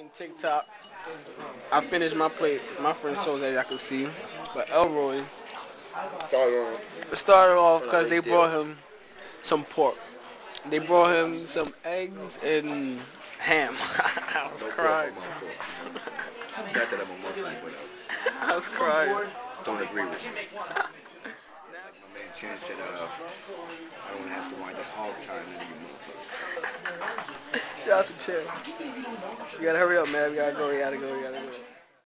playing Tic Toc. I finished my plate. My friend told that I could see, but Elroy started off because they brought him some pork. They brought him some eggs and ham. I was crying. Not that I'm a Muslim, but I was crying. don't agree with you. Like my man Chan said, I don't have to wind up hog time into you motherfuckers. Shout out to Chan. You gotta hurry up, man. We gotta go.